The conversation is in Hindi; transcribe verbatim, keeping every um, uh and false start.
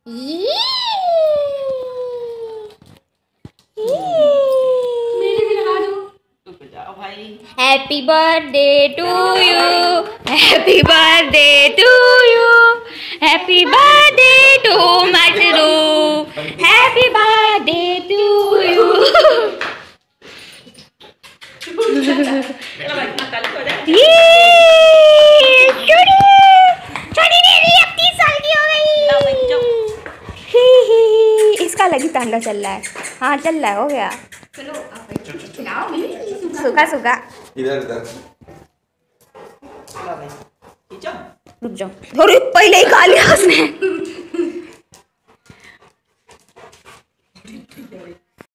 Happy birthday to you, happy birthday to you, happy birthday to Matru, happy birthday to you. छोटी बेबी अब तीस साल की हो गई। इसका अलग ही तांडव चल रहा है। हाँ चल रहा है, हो गया। सूखा सूखा इधर इधर रुक जाओ, थोड़ी पहले ही खा लिया उसने।